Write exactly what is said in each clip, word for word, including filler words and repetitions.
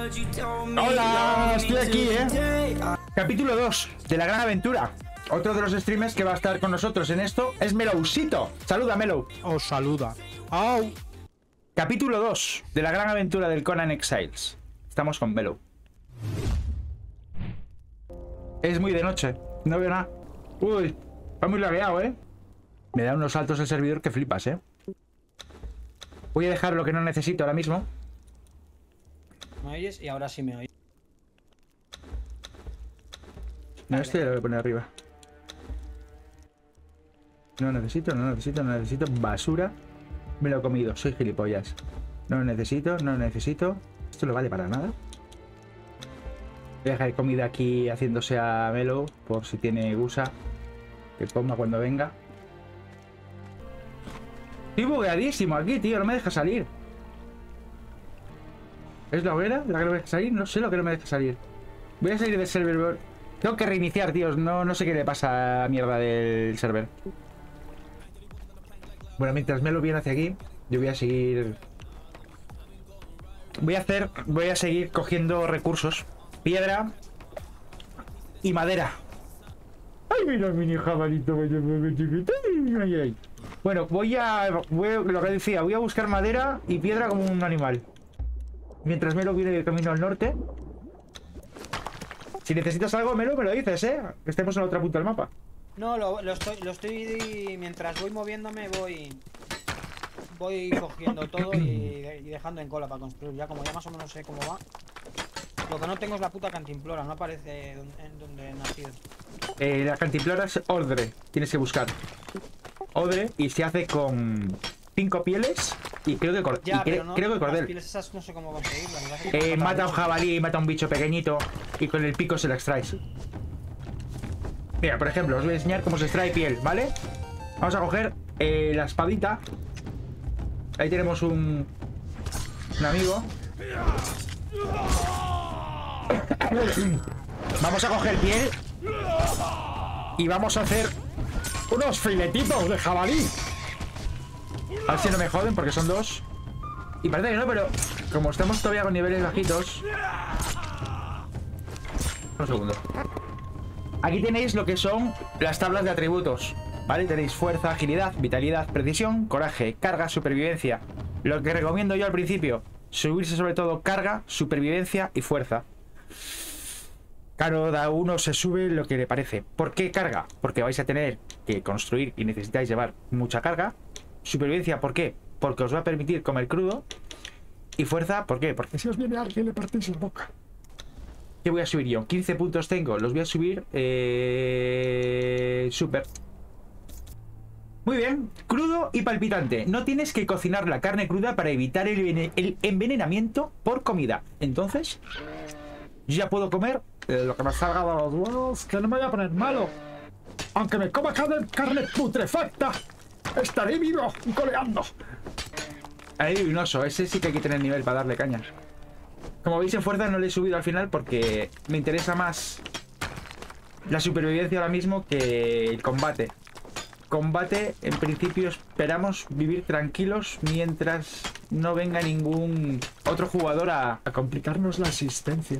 Hola, estoy aquí, ¿eh? Capítulo dos de La Gran Aventura. Otro de los streamers que va a estar con nosotros en esto es Mellowcito. Saluda, Mellow. Os saluda. ¡Au! Capítulo dos de La Gran Aventura del Conan Exiles. Estamos con Mellow. Es muy de noche, no veo nada. Uy, está muy lagueado, ¿eh? Me da unos saltos el servidor que flipas, ¿eh? Voy a dejar lo que no necesito ahora mismo. ¿Me oyes? Y ahora sí me oyes. No, este lo voy a poner arriba. No necesito, no necesito, no necesito. Basura. Me lo he comido, soy gilipollas. No lo necesito, no lo necesito. Esto no vale para nada. Voy a dejar comida aquí haciéndose a Melo por si tiene gusa. Que coma cuando venga. Estoy bugueadísimo aquí, tío. No me deja salir. ¿Es la hoguera la que no me deja salir? No sé lo que no me deja salir. Voy a salir del server. Tengo que reiniciar, tíos. No, no sé qué le pasa a la mierda del server. Bueno, mientras Melo viene hacia aquí, yo voy a seguir... Voy a hacer... Voy a seguir cogiendo recursos. Piedra y madera. ¡Ay, mira, mini jabalito! Ay, ay. Bueno, voy a, voy a... Lo que decía, voy a buscar madera y piedra como un animal. Mientras Melo viene de camino al norte. Si necesitas algo, Melo, me lo dices, ¿eh? Que estemos en la otra punta del mapa. No, lo, lo estoy... Lo estoy... Mientras voy moviéndome, voy... Voy cogiendo todo y, y dejando en cola para construir. Ya como ya más o menos sé cómo va. Lo que no tengo es la puta cantimplora. No aparece donde, en donde he nacido. Eh, la cantimplora es odre. Tienes que buscar odre y se hace con cinco pieles y creo que, cor ya, y cre no, creo que cordel. Las pieles esas no sé cómo conseguirlas. Eh, mata a un jabalí, mata a un bicho pequeñito y con el pico se la extraes. Mira, por ejemplo, os voy a enseñar cómo se extrae piel, ¿vale? Vamos a coger eh, la espadita. Ahí tenemos un, un amigo. Vamos a coger piel y vamos a hacer unos filetitos de jabalí. A ver si no me joden porque son dos. Y parece que no, pero como estamos todavía con niveles bajitos. Un segundo. Aquí tenéis lo que son las tablas de atributos, ¿vale? Tenéis fuerza, agilidad, vitalidad, precisión, coraje, carga, supervivencia. Lo que recomiendo yo al principio, subirse sobre todo carga, supervivencia y fuerza. Cada uno se sube lo que le parece. ¿Por qué carga? Porque vais a tener que construir y necesitáis llevar mucha carga. Supervivencia, ¿por qué? Porque os va a permitir comer crudo. Y fuerza, ¿por qué? Porque si os viene alguien le partís la boca. ¿Qué voy a subir yo? quince puntos tengo. Los voy a subir... Eh... Super. Muy bien. Crudo y palpitante. No tienes que cocinar la carne cruda para evitar el, el envenenamiento por comida. Entonces... Yo ya puedo comer eh, lo que me salga de los huevos. Que no me voy a poner malo. Aunque me coma carne, carne putrefacta, estaré vivo y coleando. Ahí un oso. Ese sí que hay que tener nivel para darle caña. Como veis en fuerza no le he subido al final porque me interesa más la supervivencia ahora mismo que el combate. Combate, en principio esperamos vivir tranquilos mientras no venga ningún otro jugador a, a complicarnos la existencia.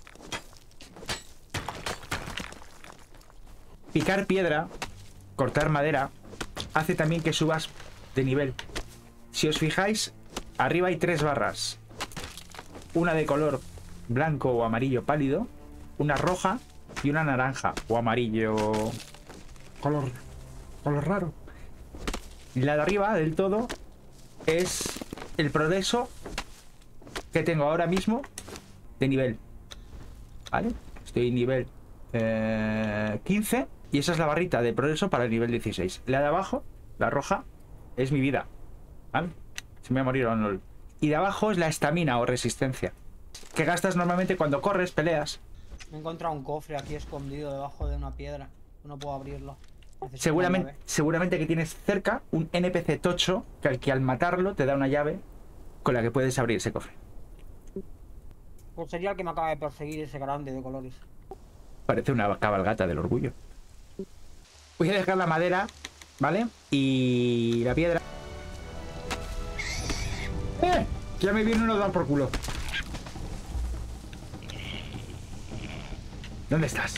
Picar piedra, cortar madera, hace también que subas de nivel. Si os fijáis, arriba hay tres barras. Una de color blanco o amarillo pálido, una roja y una naranja o amarillo color, color raro. La de arriba del todo es el progreso que tengo ahora mismo de nivel. ¿Vale? Estoy en nivel eh, quince y esa es la barrita de progreso para el nivel dieciséis. La de abajo, la roja, es mi vida. ¿Vale? Se me va a morir o no. Y de abajo es la estamina o resistencia, que gastas normalmente cuando corres, peleas. Me he encontrado un cofre aquí escondido debajo de una piedra. No puedo abrirlo. Necesito Seguramente, seguramente que tienes cerca un N P C tocho que al, que al matarlo te da una llave con la que puedes abrir ese cofre. Pues sería el que me acaba de perseguir, ese grande de colores. Parece una cabalgata del orgullo. Voy a dejar la madera, ¿vale? Y la piedra. ¡Eh! Ya me viene uno a dar por culo. ¿Dónde estás?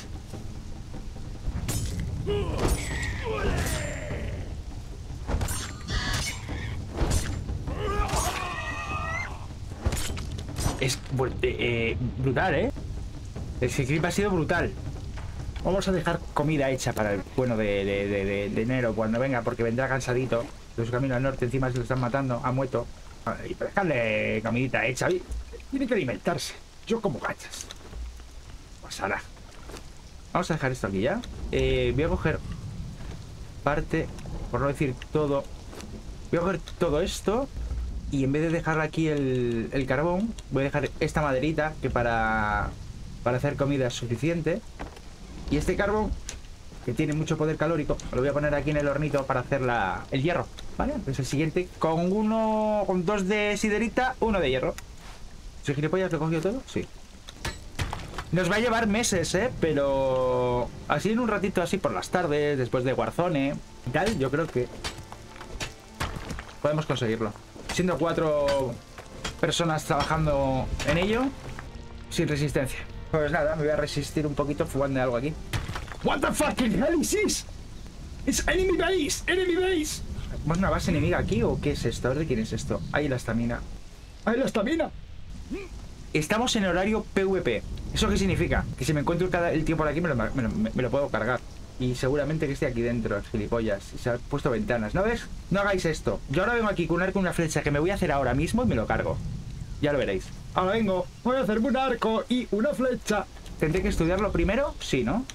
Es eh, eh, brutal, ¿eh? El clip ha sido brutal. Vamos a dejar comida hecha para el bueno de, de, de, de, de enero cuando venga, porque vendrá cansadito de su camino al norte. Encima se lo están matando, ha muerto. Y para dejarle comidita hecha, tiene que alimentarse. Yo como gachas. Pasará. Vamos a dejar esto aquí ya. Eh, voy a coger parte, por no decir todo. Voy a coger todo esto. Y en vez de dejar aquí el, el carbón, voy a dejar esta maderita que para, para hacer comida es suficiente. Y este carbón, que tiene mucho poder calórico, lo voy a poner aquí en el hornito para hacer la, el hierro. ¿Vale? Pues el siguiente, con uno, con dos de siderita, uno de hierro. ¿Soy gilipollas? ¿Lo he cogido todo? Sí. Nos va a llevar meses, ¿eh? Pero así en un ratito, así por las tardes, después de Warzone y tal, yo creo que podemos conseguirlo. Siendo cuatro personas trabajando en ello, sin resistencia. Pues nada, me voy a resistir un poquito fumando algo aquí. What the fucking hell is this? It's enemy base, enemy base. ¿Más una base enemiga aquí o qué es esto? A ver de quién es esto. Ahí la estamina. Ahí la estamina. Estamos en horario PvP. ¿Eso qué significa? Que si me encuentro cada el tío por aquí me lo, me, lo, me lo puedo cargar. Y seguramente que esté aquí dentro, gilipollas. Se ha puesto ventanas. ¿No ves? No hagáis esto. Yo ahora vengo aquí con un arco y una flecha que me voy a hacer ahora mismo y me lo cargo. Ya lo veréis. Ahora vengo. Voy a hacerme un arco y una flecha. ¿Tendré que estudiarlo primero? Sí, ¿no?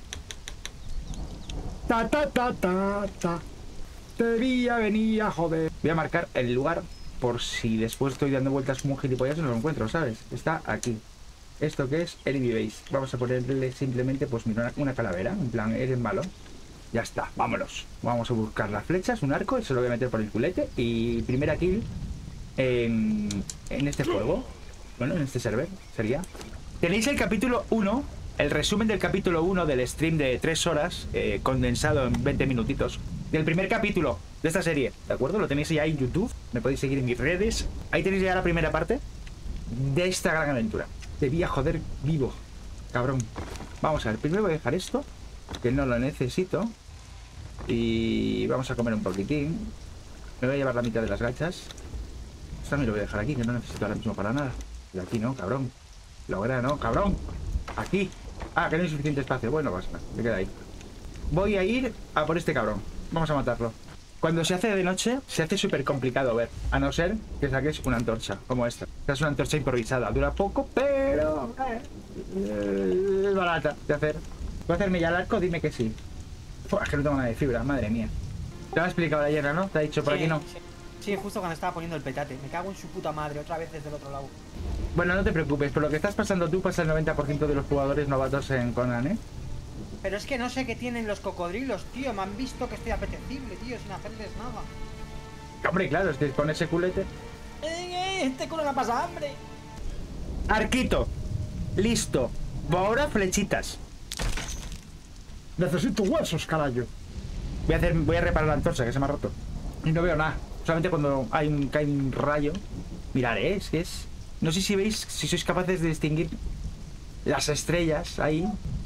Ta ta ta ta ta. Te debía venir a joder. Voy a marcar el lugar por si después estoy dando vueltas como un gilipollas y no lo encuentro, ¿sabes? Está aquí. ¿Esto qué es? Enemy base. Vamos a ponerle simplemente, pues mira, una calavera. En plan, eres malo. Ya está, vámonos. Vamos a buscar las flechas, un arco, y se lo voy a meter por el culete. Y primera kill en, en este juego. Bueno, en este server sería. Tenéis el capítulo uno, el resumen del capítulo uno del stream de tres horas, eh, condensado en veinte minutitos. Del primer capítulo de esta serie, ¿de acuerdo? Lo tenéis ya en YouTube. Me podéis seguir en mis redes. Ahí tenéis ya la primera parte de esta gran aventura. Debía joder vivo, cabrón. Vamos a ver, primero voy a dejar esto, que no lo necesito. Y vamos a comer un poquitín. Me voy a llevar la mitad de las gachas. Esto también lo voy a dejar aquí, que no necesito ahora mismo para nada. Y aquí no, cabrón. Logra, no, cabrón. Aquí. Ah, que no hay suficiente espacio. Bueno, pasa nada, me queda ahí. Voy a ir a por este cabrón. Vamos a matarlo. Cuando se hace de noche, se hace súper complicado ver. A no ser que saques una antorcha, como esta. Esta es una antorcha improvisada. Dura poco, pero... Eh, es barata de hacer. ¿Puedo hacerme ya el arco? Dime que sí. Uf, es que no tengo nada de fibra, madre mía. Te lo ha explicado la llena, ¿no? Te ha dicho por Sí, aquí no. Sí, sí, justo cuando estaba poniendo el petate. Me cago en su puta madre, otra vez desde el otro lado. Bueno, no te preocupes. Por lo que estás pasando tú, pasa el noventa por ciento de los jugadores novatos en Conan, ¿eh? Pero es que no sé qué tienen los cocodrilos, tío. Me han visto que estoy apetecible, tío, sin hacerles nada. Hombre, claro, es que con ese culete... ¡Eh, eh! Este culo me pasa hambre. Arquito. Listo. Ahora flechitas. Necesito huesos, carajo. Voy a hacer, voy a reparar la antorcha que se me ha roto. Y no veo nada. Solamente cuando hay un, cae un rayo. Mirad, ¿eh? Es que es... No sé si veis, si sois capaces de distinguir las estrellas ahí.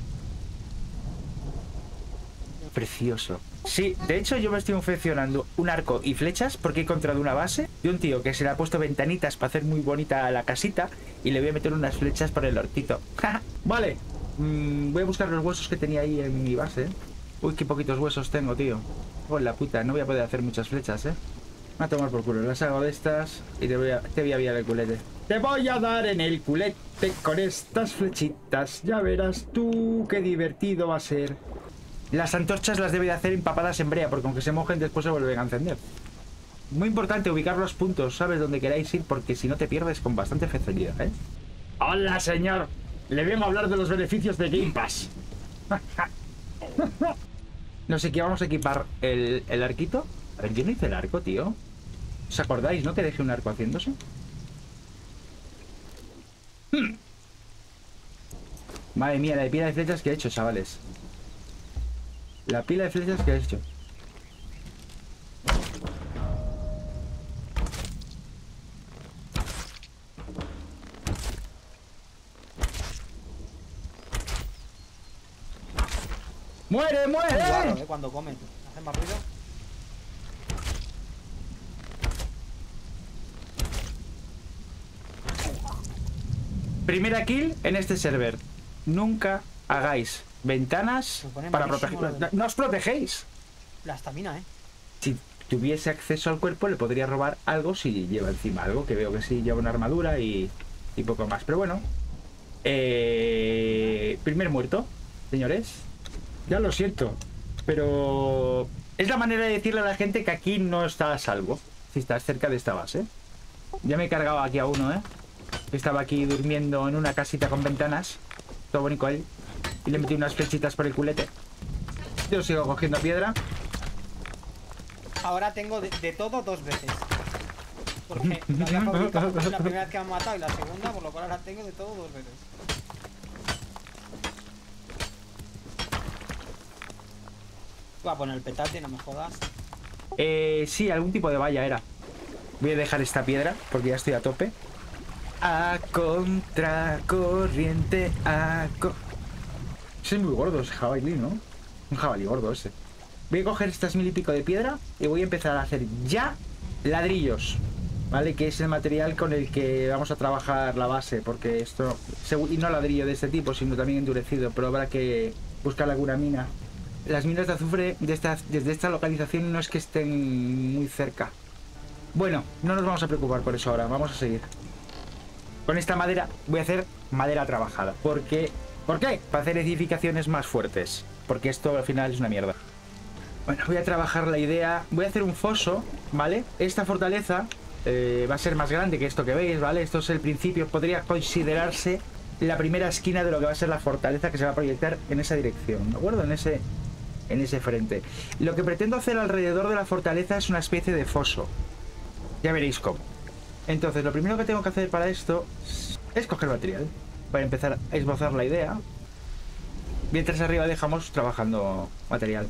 Precioso. Sí, de hecho yo me estoy confeccionando un arco y flechas porque he encontrado una base de un tío que se le ha puesto ventanitas para hacer muy bonita la casita y le voy a meter unas flechas por el hortito. Vale, mm, voy a buscar los huesos que tenía ahí en mi base. Uy, qué poquitos huesos tengo, tío. Oh, la puta, no voy a poder hacer muchas flechas, eh. A tomar por culo, las hago de estas y te voy a, te voy a pillar el culete. Te voy a dar en el culete con estas flechitas. Ya verás tú qué divertido va a ser. Las antorchas las debe de hacer empapadas en brea, porque aunque se mojen después se vuelven a encender. Muy importante ubicar los puntos, sabes dónde queráis ir, porque si no te pierdes con bastante facilidad, ¿eh? Hola, señor. Le vengo a hablar de los beneficios de Game Pass. No sé qué vamos a equipar el, el arquito. A ver, yo no hice el arco, tío. ¿Os acordáis, no? Que dejé un arco haciéndose. Hmm. Madre mía, la pila de flechas que he hecho, chavales. La pila de flechas que he hecho. ¡Muere, Es muy raro, muere! ¿eh? Cuando comen. Hacen más ruido. Primera kill en este server. Nunca hagáis ventanas Me pone para malísimo proteger. lo de- No os protegéis. La estamina, ¿eh? Si tuviese acceso al cuerpo, le podría robar algo si lleva encima algo. Que veo que sí lleva una armadura y, y poco más. Pero bueno. Eh, primer muerto, señores. Ya lo siento. Pero es la manera de decirle a la gente que aquí no está a salvo. Si estás cerca de esta base. Ya me he cargado aquí a uno, ¿eh? Estaba aquí durmiendo en una casita con ventanas. Todo bonito ahí. Y le metí unas flechitas por el culete. Yo sigo cogiendo piedra. Ahora tengo de, de todo dos veces. Porque lo había fabricado la primera vez que me han matado y la segunda, por lo cual ahora tengo de todo dos veces. Voy a poner el petate, no me jodas. Eh, sí, algún tipo de valla era. Voy a dejar esta piedra porque ya estoy a tope. A contracorriente, a co... Ese es muy gordo, ese jabalí, ¿no? Un jabalí gordo ese. Voy a coger estas mil y pico de piedra y voy a empezar a hacer ya ladrillos, ¿vale? Que es el material con el que vamos a trabajar la base, porque esto... Y no ladrillo de este tipo, sino también endurecido, pero habrá que buscar alguna mina. Las minas de azufre de esta, desde esta localización no es que estén muy cerca. Bueno, no nos vamos a preocupar por eso ahora, vamos a seguir. Con esta madera voy a hacer madera trabajada. Porque, ¿por qué? Para hacer edificaciones más fuertes. Porque esto al final es una mierda. Bueno, voy a trabajar la idea. Voy a hacer un foso, ¿vale? Esta fortaleza eh, va a ser más grande que esto que veis, ¿vale? Esto es el principio. Podría considerarse la primera esquina de lo que va a ser la fortaleza que se va a proyectar en esa dirección, ¿de acuerdo? En ese, en ese frente. Lo que pretendo hacer alrededor de la fortaleza es una especie de foso. Ya veréis cómo. Entonces, lo primero que tengo que hacer para esto es coger material. Para empezar a esbozar la idea. Mientras arriba dejamos trabajando material.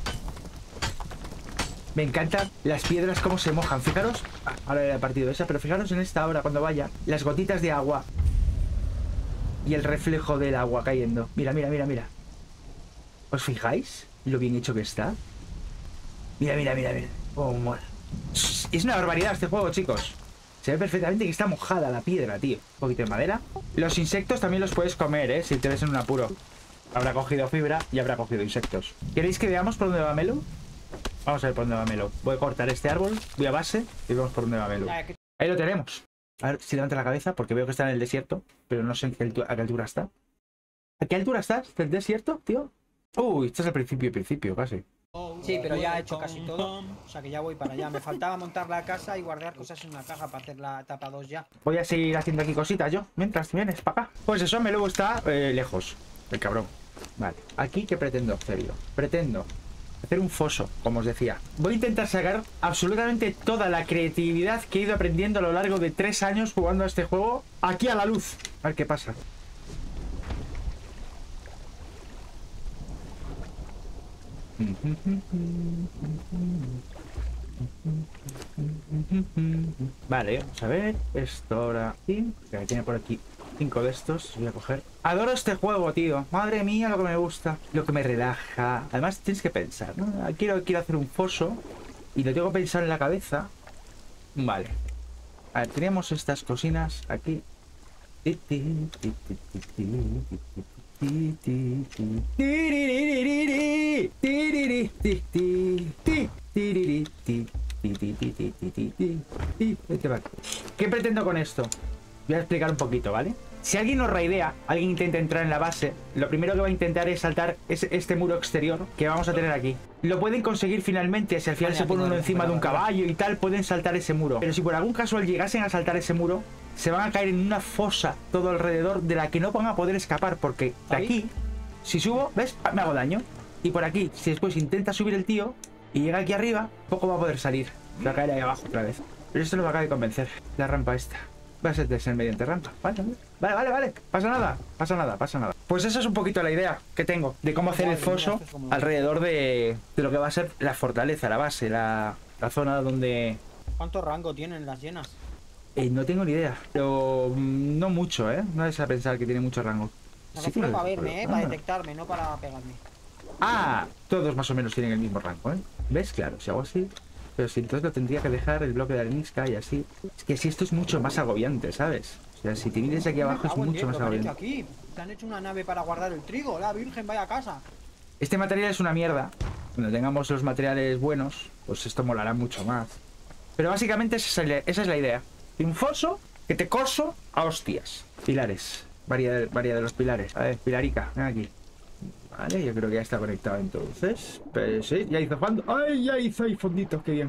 Me encantan las piedras cómo se mojan. Fijaros, ahora he partido esa, pero fijaros en esta hora cuando vaya, las gotitas de agua y el reflejo del agua cayendo. Mira, mira, mira, mira. ¿Os fijáis lo bien hecho que está? Mira, mira, mira, mira. Oh, mola. Es una barbaridad este juego, chicos. Se ve perfectamente que está mojada la piedra, tío. Un poquito de madera. Los insectos también los puedes comer, ¿eh? Si te ves en un apuro. Habrá cogido fibra y habrá cogido insectos. ¿Queréis que veamos por dónde va Melo? Vamos a ver por dónde va Melo. Voy a cortar este árbol, voy a base y vemos por dónde va Melo. Ahí lo tenemos. A ver si levanta la cabeza porque veo que está en el desierto, pero no sé en qué altura, a qué altura está. ¿A qué altura estás del desierto, tío? Uy, esto es el principio, principio, casi. Sí, pero ya he hecho casi todo. O sea que ya voy para allá. Me faltaba montar la casa y guardar cosas en una caja para hacer la etapa dos ya. Voy a seguir haciendo aquí cositas yo, mientras vienes para acá. Pues eso, Melo está eh, lejos. El cabrón. Vale, aquí ¿qué pretendo hacer yo? Pretendo hacer un foso, como os decía. Voy a intentar sacar absolutamente toda la creatividad que he ido aprendiendo a lo largo de tres años jugando a este juego aquí a la luz. A ver qué pasa. Vale, vamos a ver. Esto ahora sí. Que tiene por aquí cinco de estos. Voy a coger. Adoro este juego, tío. Madre mía, lo que me gusta. Lo que me relaja. Además, tienes que pensar, ¿no? Quiero, quiero hacer un foso. Y lo tengo que pensar en la cabeza. Vale. A ver, tenemos estas cocinas aquí. ¿Qué pretendo con esto? Voy a explicar un poquito, ¿vale? Si alguien nos raidea, alguien intenta entrar en la base, lo primero que va a intentar es saltar es este muro exterior que vamos a tener aquí. Lo pueden conseguir finalmente, si al final se pone uno encima de un caballo y tal, pueden saltar ese muro. Pero si por algún casual llegasen a saltar ese muro, se van a caer en una fosa todo alrededor de la que no van a poder escapar, porque de aquí, si subo, ¿ves? Me hago daño. Y por aquí, si después intenta subir el tío y llega aquí arriba, poco va a poder salir. Se va a caer ahí abajo otra vez. Pero esto no va a acabar de convencer. La rampa esta. Va a ser de ser mediante rampa. Vale, vale, vale, vale. Pasa nada, pasa nada, pasa nada. Pues esa es un poquito la idea que tengo de cómo hacer el foso alrededor de, de lo que va a ser la fortaleza, la base, la, la zona donde... ¿Cuánto rango tienen las llenas? Eh, no tengo ni idea, pero mm, no mucho, ¿eh? No es a pensar que tiene mucho rango. Me Sí, refiero que- para verme, ¿eh? ah. Para detectarme, no para pegarme. Ah, todos más o menos tienen el mismo rango, ¿eh? ¿Ves? Claro, si hago así. Pero si entonces lo tendría que dejar el bloque de arenisca y así. Es que si esto es mucho más agobiante, ¿sabes? O sea, si te vienes aquí abajo es mucho más agobiante. Aquí te han hecho una nave para guardar el trigo. La Virgen, vaya casa. Este material es una mierda. Cuando tengamos los materiales buenos, pues esto molará mucho más. Pero básicamente esa es la, esa es la idea. Un foso que te coso a hostias. Pilares. Varía, varía de los pilares. A ver, pilarica, ven aquí. Vale, yo creo que ya está conectado entonces. Pero sí, ya hizo fondo. ¡Ay, ya hizo ahí fonditos! ¡Qué bien!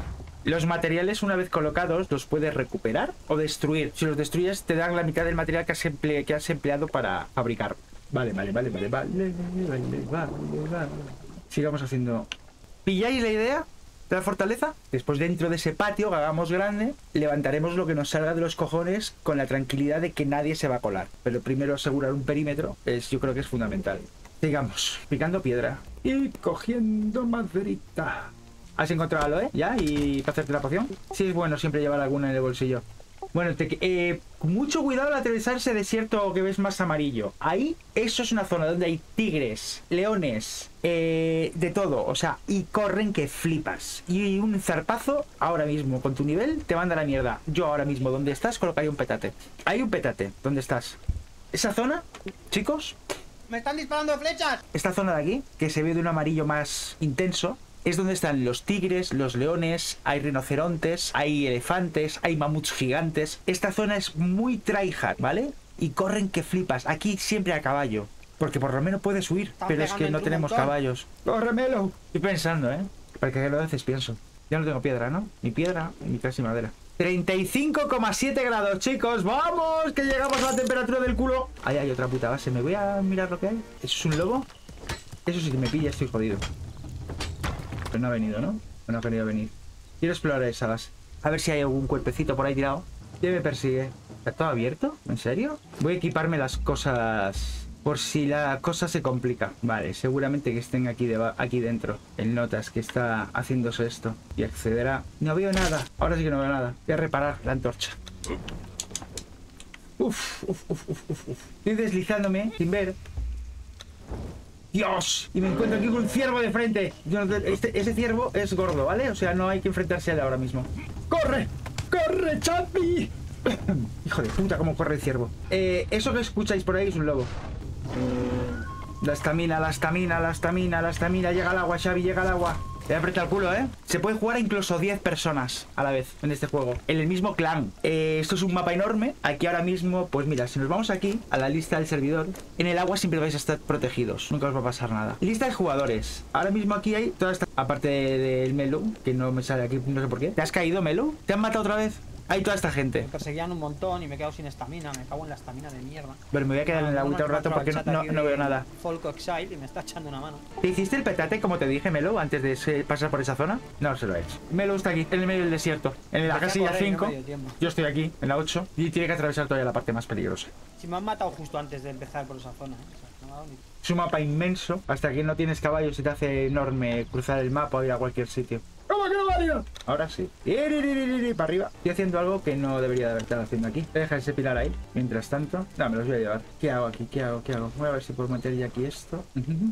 Los materiales, una vez colocados, los puedes recuperar o destruir. Si los destruyes, te dan la mitad del material que has, emple que has empleado para fabricar. Vale, vale, vale, vale, vale, vale, vale, vale, vale. Sigamos haciendo. ¿Pilláis la idea de la fortaleza? Después, dentro de ese patio que hagamos grande, levantaremos lo que nos salga de los cojones con la tranquilidad de que nadie se va a colar. Pero primero asegurar un perímetro es, yo creo que es fundamental. Sigamos, picando piedra y cogiendo maderita. ¿Has encontrado algo, eh? ¿Ya? ¿Y para hacerte la poción? Sí, es bueno siempre llevar alguna en el bolsillo. Bueno, te, eh, mucho cuidado al atravesar ese desierto que ves más amarillo. Ahí, eso es una zona donde hay tigres, leones, eh, de todo. O sea, y corren que flipas. Y un zarpazo, ahora mismo, con tu nivel, te manda a la mierda. Yo ahora mismo, donde estás, colocaría un petate. Hay un petate, ¿dónde estás? Esa zona, chicos... ¡Me están disparando flechas! Esta zona de aquí, que se ve de un amarillo más intenso, es donde están los tigres, los leones, hay rinocerontes, hay elefantes, hay mamuts gigantes. Esta zona es muy tryhard, ¿vale? Y corren que flipas. Aquí siempre a caballo, porque por lo menos puedes huir. Están pero es que no tenemos montón. caballos. ¡Córremelo! Estoy pensando, ¿eh? Porque lo veces pienso. Ya no tengo piedra, ¿no? Ni piedra, ni casi madera. treinta y cinco coma siete grados, chicos. ¡Vamos! Que llegamos a la temperatura del culo. Ahí hay otra puta base. Me voy a mirar lo que hay. ¿Eso es un lobo? Eso sí que me pilla, estoy jodido. Pero no ha venido, ¿no? No ha querido venir. Quiero explorar esa base. A ver si hay algún cuerpecito por ahí tirado. ¿Quién me persigue? ¿Está todo abierto? ¿En serio? Voy a equiparme las cosas... por si la cosa se complica. Vale, seguramente que estén aquí, de aquí dentro. El notas que está haciéndose esto. Y accederá. No veo nada. Ahora sí que no veo nada. Voy a reparar la antorcha. Uf, uf, uf, uf, uf, uf. Estoy deslizándome sin ver. ¡Dios! Y me encuentro aquí con un ciervo de frente. Este, ese ciervo es gordo, ¿vale? O sea, no hay que enfrentarse a él ahora mismo. ¡Corre! ¡Corre, Champi! Hijo de puta, cómo corre el ciervo. Eh, eso que escucháis por ahí es un lobo. La estamina, la estamina, la estamina, la estamina. Llega al agua, Xavi, llega al agua. Te aprieta el culo, ¿eh? Se puede jugar a incluso diez personas a la vez en este juego. En el mismo clan. Eh, esto es un mapa enorme. Aquí ahora mismo, pues mira, si nos vamos aquí a la lista del servidor, en el agua siempre vais a estar protegidos. Nunca os va a pasar nada. Lista de jugadores. Ahora mismo aquí hay toda esta... Aparte del Melo, que no me sale aquí, no sé por qué. ¿Te has caído, Melo? ¿Te han matado otra vez? Hay toda esta gente. Me perseguían un montón y me he quedado sin estamina. Me cago en la estamina de mierda. Pero me voy a quedar Ah, en la agüita un rato porque no, no, no veo nada. Folco Exile y me está echando una mano. ¿Te hiciste el petate como te dije, Melo, antes de pasar por esa zona? No se lo he hecho. Melo está aquí, en el medio del desierto. En la casilla cinco. Yo estoy aquí, en la ocho. Y tiene que atravesar todavía la parte más peligrosa. Si me han matado justo antes de empezar por esa zona. ¿eh? O sea, no me ha dado ni... Es un mapa inmenso. Hasta que no tienes caballos se te hace enorme cruzar el mapa o ir a cualquier sitio. ¿Cómo que no valió? Ahora sí. Para arriba. Estoy haciendo algo que no debería de haber estado haciendo aquí. Deja ese pilar ahí. Mientras tanto... No, me los voy a llevar. ¿Qué hago aquí? ¿Qué hago? ¿Qué hago? Voy a ver si puedo meter ya aquí esto.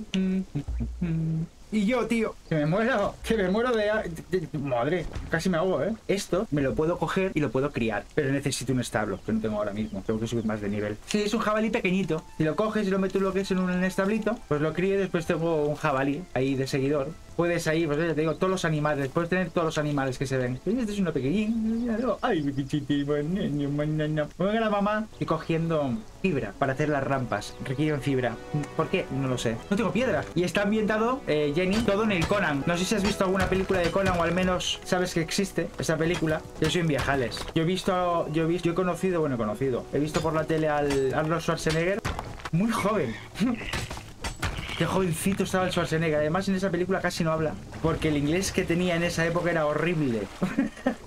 Y yo, tío, que me muero, que me muero de, de, de... Madre, casi me ahogo, ¿eh? Esto me lo puedo coger y lo puedo criar. Pero necesito un establo, que no tengo ahora mismo. Tengo que subir más de nivel. Sí, es un jabalí pequeñito. Si lo coges y lo metes lo que es en un establito, pues lo crío y después tengo un jabalí ahí de seguidor. Puedes ahí, pues ya te digo, todos los animales. Puedes tener todos los animales que se ven. Este es uno pequeñín. Ay, mi pichitito, me voy a la mamá y cogiendo fibra para hacer las rampas. Requieren fibra. ¿Por qué? No lo sé. No tengo piedra. Y está ambientado, eh, Jenny, todo en el Conan. No sé si has visto alguna película de Conan o al menos sabes que existe esa película. Yo soy en Viajales. Yo he visto, yo he visto, yo he conocido, bueno, he conocido. He visto por la tele al Arnold Schwarzenegger. Muy joven. Qué jovencito estaba el Schwarzenegger. Además, en esa película casi no habla. Porque el inglés que tenía en esa época era horrible.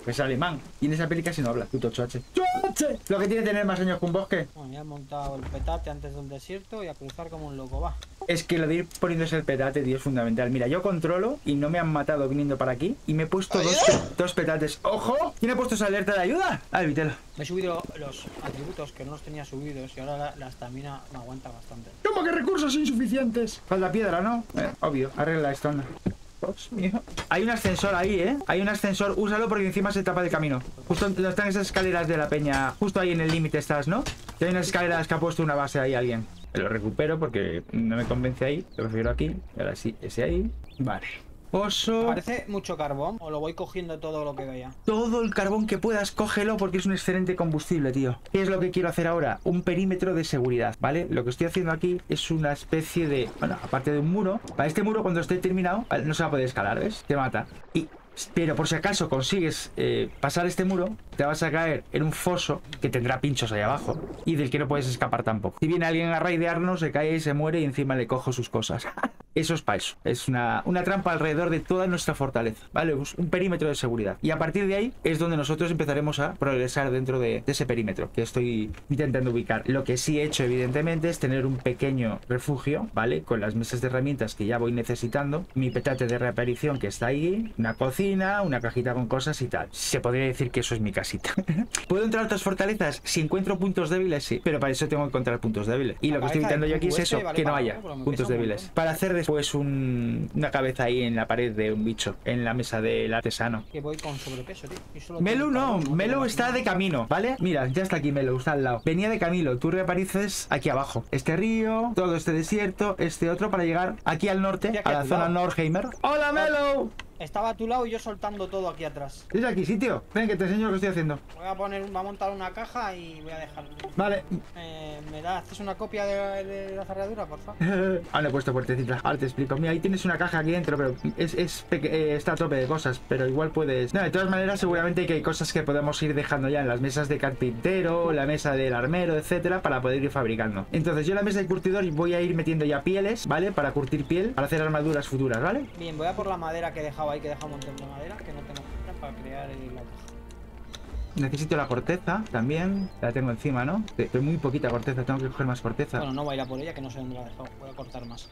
Es alemán. Y en esa peli casi no habla. Puto choche. ¡Choche! Lo que tiene tener más años que un bosque. Bueno, ya he montado el petate antes del desierto y a cruzar como un loco, va. Es que lo de ir poniéndose el petate, tío, es fundamental. Mira, yo controlo y no me han matado viniendo para aquí. Y me he puesto dos, pe dos petates. ¡Ojo! ¿Quién ha puesto esa alerta de ayuda? Ah, el Vitelo. Me he subido los atributos que no los tenía subidos y ahora la, la estamina me aguanta bastante. ¿Cómo que recursos insuficientes? Falta piedra, ¿no? Eh, obvio, arregla esto, anda. Dios mío. Hay un ascensor ahí, ¿eh? Hay un ascensor, úsalo porque encima se tapa de camino. Justo donde están esas escaleras de la peña. Justo ahí en el límite estás, ¿no? Que hay unas escaleras que ha puesto una base ahí alguien. Lo recupero porque no me convence ahí. Lo prefiero aquí. Y ahora sí, ese ahí. Vale. Oso. ¿Parece mucho carbón o lo voy cogiendo todo lo que vea? Todo el carbón que puedas, cógelo porque es un excelente combustible, tío. ¿Qué es lo que quiero hacer ahora? Un perímetro de seguridad, ¿vale? Lo que estoy haciendo aquí es una especie de... Bueno, aparte de un muro. Para este muro, cuando esté terminado, ¿vale? No se va a poder escalar, ¿ves? Te mata. Y... Pero por si acaso consigues eh, pasar este muro, te vas a caer en un foso que tendrá pinchos ahí abajo y del que no puedes escapar tampoco. Si viene alguien a raidearnos, se cae y se muere y encima le cojo sus cosas. Eso es para eso. Es una, una trampa alrededor de toda nuestra fortaleza, ¿vale? Un perímetro de seguridad. Y a partir de ahí es donde nosotros empezaremos a progresar dentro de, de ese perímetro que estoy intentando ubicar. Lo que sí he hecho, evidentemente, es tener un pequeño refugio, ¿vale? Con las mesas de herramientas que ya voy necesitando. Mi petate de reaparición que está ahí. Una cocina, una cajita con cosas y tal. Se podría decir que eso es mi casita. ¿Puedo entrar a otras fortalezas? Si encuentro puntos débiles, sí. Pero para eso tengo que encontrar puntos débiles. Y lo que estoy intentando yo aquí es eso, que no haya puntos débiles. Para hacer después un, una cabeza ahí en la pared de un bicho, en la mesa del artesano. Que voy con sobrepeso, tío. Melu no, Melu está de camino, ¿vale? Mira, ya está aquí Melu, está al lado. Venía de camino, tú reapareces aquí abajo. Este río, todo este desierto, este otro para llegar aquí al norte, a la zona Nordheimer. ¡Hola, Melu! Estaba a tu lado y yo soltando todo aquí atrás. ¿Es aquí sitio? Ven que te enseño lo que estoy haciendo. Voy a poner, voy a montar una caja y voy a dejar. Vale. Eh, ¿Me da, haces una copia de, de la cerradura, por favor? Ah, no he puesto puertecita. Ahora te explico. Mira, ahí tienes una caja aquí dentro, pero es, es eh, está a tope de cosas, pero igual puedes... No, de todas maneras, seguramente que hay cosas que podemos ir dejando ya en las mesas de carpintero, la mesa del armero, etcétera, para poder ir fabricando. Entonces, yo en la mesa de curtidor voy a ir metiendo ya pieles, ¿vale? Para curtir piel, para hacer armaduras futuras, ¿vale? Bien, voy a por la madera que he dejado ahí, que he dejado un montón de madera, que no tengo para crear el, la caja. Necesito la corteza también. La tengo encima, ¿no? Tengo muy poquita corteza, tengo que coger más corteza. Bueno, no voy a ir a por ella, que no sé dónde la he dejado. Voy a cortar más.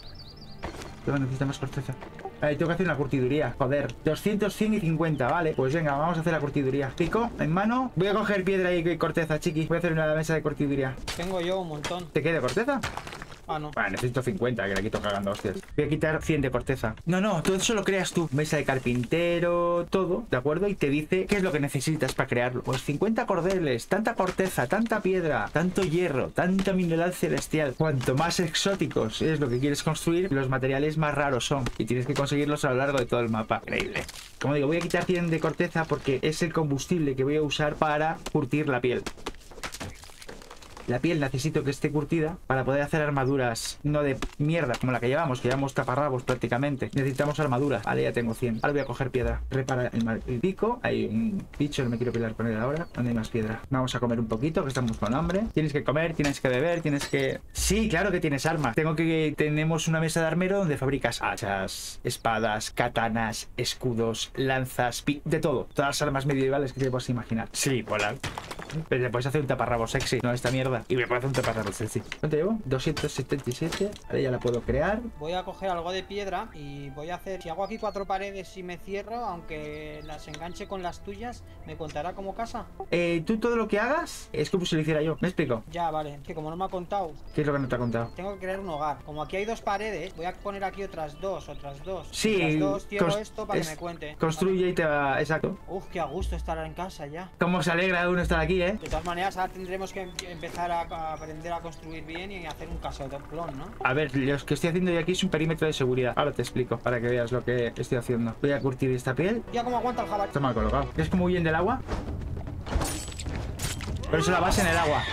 Pero necesito más corteza. Ahí tengo que hacer una curtiduría. Joder, doscientos, cien y cincuenta, vale. Pues venga, vamos a hacer la curtiduría. Pico en mano. Voy a coger piedra y corteza, chiqui. Voy a hacer una mesa de curtiduría. Tengo yo un montón. ¿Te queda corteza? Ah, no. Bueno, necesito cincuenta, que la quito cagando hostias. Voy a quitar cien de corteza. No, no, todo eso lo creas tú. Mesa de carpintero, todo, ¿de acuerdo? Y te dice qué es lo que necesitas para crearlo. Pues cincuenta cordeles, tanta corteza, tanta piedra, tanto hierro, tanta mineral celestial. Cuanto más exóticos es lo que quieres construir, los materiales más raros son. Y tienes que conseguirlos a lo largo de todo el mapa. Increíble. Como digo, voy a quitar cien de corteza porque es el combustible que voy a usar para curtir la piel. La piel necesito que esté curtida para poder hacer armaduras no de mierda como la que llevamos, que llevamos taparrabos prácticamente. Necesitamos armaduras. Vale, ya tengo cien. Ahora voy a coger piedra. Repara el, el pico. Hay un bicho, no me quiero pelear con él ahora. ¿Dónde hay más piedra? Vamos a comer un poquito, que estamos con hambre. Tienes que comer, tienes que beber, tienes que... Sí, claro que tienes armas. Tengo que... Tenemos una mesa de armero donde fabricas hachas, espadas, katanas, escudos, lanzas, pi... de todo. Todas las armas medievales que te puedas imaginar. Sí, polar. Pero le puedes hacer un taparrabo sexy, no esta mierda. Y me puedo hacer un taparrabo sexy. ¿Cuánto llevo? doscientos setenta y siete. Ahora ya la puedo crear. Voy a coger algo de piedra y voy a hacer... Si hago aquí cuatro paredes y me cierro, aunque las enganche con las tuyas, ¿me contará como casa? Eh, tú todo lo que hagas es como si lo hiciera yo. ¿Me explico? Ya, vale. Que como no me ha contado... ¿Qué es lo que no te ha contado? Tengo que crear un hogar. Como aquí hay dos paredes, voy a poner aquí otras dos, otras dos. Sí. Otras dos, cierro esto para es, que me cuente. Construye, ¿vale? Y te va... Exacto. Uf, qué a gusto estar en casa ya. Cómo se alegra de uno estar aquí, ¿eh? De todas maneras, ahora tendremos que empezar a, a aprender a construir bien y hacer un casoplón, ¿no? A ver, lo que estoy haciendo yo aquí es un perímetro de seguridad. Ahora te explico, para que veas lo que estoy haciendo. Voy a curtir esta piel. Ya cómo aguanta el jabalí. Está mal colocado. ¿Es como huyen del agua? Pero eso la base en el agua.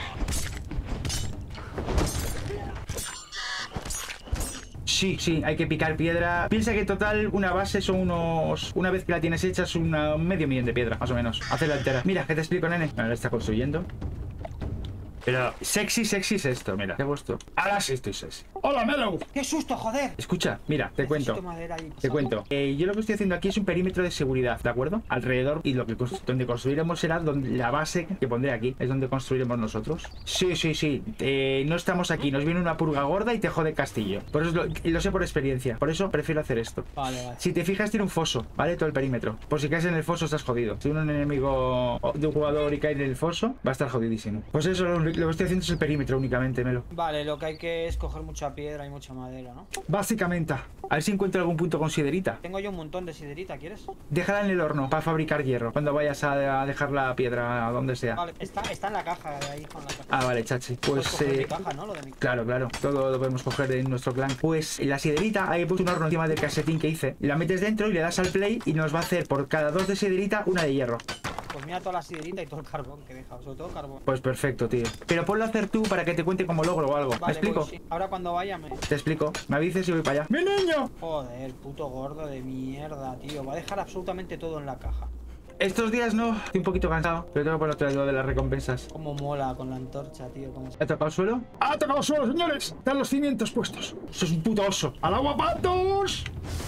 Sí, sí, hay que picar piedra. Piensa que en total una base son unos... Una vez que la tienes hecha es una... medio millón de piedra, más o menos. Hacerla entera. Mira, que te explico, nene. Ahora está construyendo. Pero sexy, sexy es esto, mira. Te gusto. Ahora sí estoy sexy. ¡Hola, Melo! ¡Qué susto, joder! Escucha, mira, te Necesito cuento. madera ahí, Te ¿sabes? cuento. Eh, yo lo que estoy haciendo aquí es un perímetro de seguridad, ¿de acuerdo? Alrededor, y lo que cons- donde construiremos será donde, la base que pondré aquí. Es donde construiremos nosotros. Sí, sí, sí. Eh, no estamos aquí. Nos viene una purga gorda y te jode el castillo. Por eso lo, lo sé por experiencia. Por eso prefiero hacer esto. Vale, vale. Si te fijas, tiene un foso, ¿vale? Todo el perímetro. Por si caes en el foso, estás jodido. Si un enemigo de un jugador y cae en el foso, va a estar jodidísimo. Pues eso, lo, lo que estoy haciendo es el perímetro únicamente, Melo. Vale, lo que hay que es coger mucha piedra y mucha madera, ¿no? Básicamente. A ver si encuentro algún punto con siderita. Tengo yo un montón de siderita, ¿quieres? Déjala en el horno para fabricar hierro. Cuando vayas a, a dejar la piedra a donde sea. Vale, está, está en la caja de ahí con la caja. Ah, vale, chachi. Puedes Pues, coger mi eh, caja, ¿no? Lo de mi... claro, claro. Todo lo podemos coger en nuestro clan. Pues la siderita, ahí he puesto un horno encima del casetín que hice. La metes dentro y le das al play y nos va a hacer por cada dos de siderita una de hierro. Pues mira toda la siderita y todo el carbón que he dejado, sobre todo carbón. Pues perfecto, tío. Pero ponlo a hacer tú para que te cuente como logro o algo. ¿Me Vale, explico? voy, sí. Ahora cuando vaya me... Te explico. Me avises y voy para allá. ¡Mi niño! Joder, puto gordo de mierda, tío. Va a dejar absolutamente todo en la caja. Estos días no. Estoy un poquito cansado. Pero tengo que poner otra vez lo de las recompensas. Como mola con la antorcha, tío. Como... ¿Ha tocado el suelo? ¡Ha tocado el suelo, señores! Están los cimientos puestos. Eso es un puto oso. ¡Al agua, patos!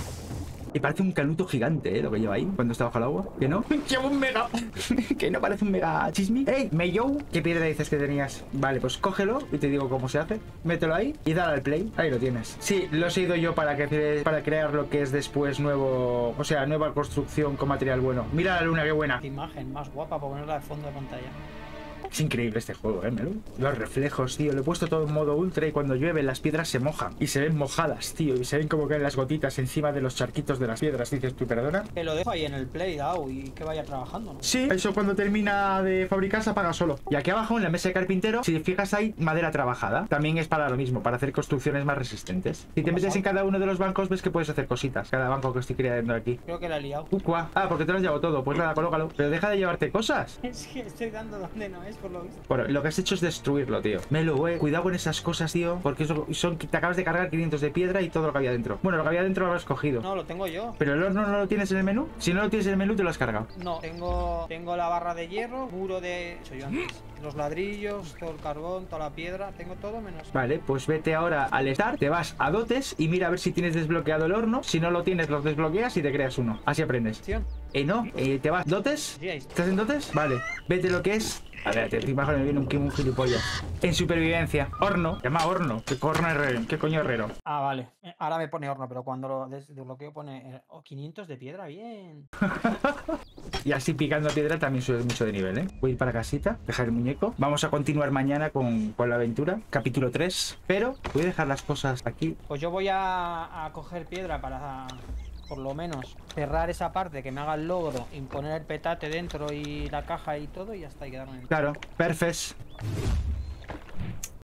Y parece un canuto gigante, ¿eh? Lo que lleva ahí cuando está bajo el agua. ¿Que no? ¡Lleva un mega! ¿Que no parece un mega chismi? ¡Ey, Meyow! ¿Qué piedra dices que tenías? Vale, pues cógelo y te digo cómo se hace. Mételo ahí y dale al play. Ahí lo tienes. Sí, lo he ido yo para, que, para crear lo que es después nuevo... O sea, nueva construcción con material bueno. Mira la luna, qué buena. Qué imagen más guapa para ponerla de fondo de pantalla. Es increíble este juego, ¿eh, Melu? Los reflejos, tío. Lo he puesto todo en modo ultra y cuando llueve las piedras se mojan. Y se ven mojadas, tío. Y se ven como caen las gotitas encima de los charquitos de las piedras. Dices tú, perdona. Que lo dejo ahí en el play, Dao, y que vaya trabajando, ¿no? Sí, eso cuando termina de fabricar se apaga solo. Y aquí abajo, en la mesa de carpintero, si te fijas hay madera trabajada. También es para lo mismo, para hacer construcciones más resistentes. Si te metes en cada uno de los bancos, ves que puedes hacer cositas. Cada banco que estoy creando aquí. Creo que la he liado. Ucua. Ah, porque te lo has llevado todo. Pues nada, colócalo. Pero deja de llevarte cosas. Es que estoy dando donde no es, por lo visto. Bueno, lo que has hecho es destruirlo, tío. Melo, eh. Cuidado con esas cosas, tío. Porque eso, son, te acabas de cargar quinientos de piedra y todo lo que había dentro. Bueno, lo que había dentro lo habrás cogido. No, lo tengo yo. Pero el horno no lo tienes en el menú. Si no lo tienes en el menú, te lo has cargado. No, tengo, tengo la barra de hierro, muro de... Soy yo antes. Los ladrillos, todo el carbón, toda la piedra. Tengo todo menos... Vale, pues vete ahora al start, te vas a dotes y mira a ver si tienes desbloqueado el horno. Si no lo tienes, los desbloqueas y te creas uno. Así aprendes. Acción. Eh, no, eh, te vas. ¿Dotes? Sí, ahí está. ¿Estás en dotes? Vale. Vete lo que es. A ver, te imaginas me viene un, un gilipollas. En supervivencia. Horno. Llama horno. ¿Qué, corno herrero? ¿Qué coño herrero? Ah, vale. Eh, Ahora me pone horno, pero cuando lo des- desbloqueo pone... eh, Oh, quinientos de piedra, bien. Y así picando piedra también subes mucho de nivel, ¿eh? Voy a ir para casita, dejar el muñeco. Vamos a continuar mañana con, con la aventura. Capítulo tres. Pero voy a dejar las cosas aquí. Pues yo voy a, a coger piedra para... Por lo menos cerrar esa parte, que me haga el logro, y poner el petate dentro y la caja y todo, y hasta ahí quedarme. Claro, perfecto.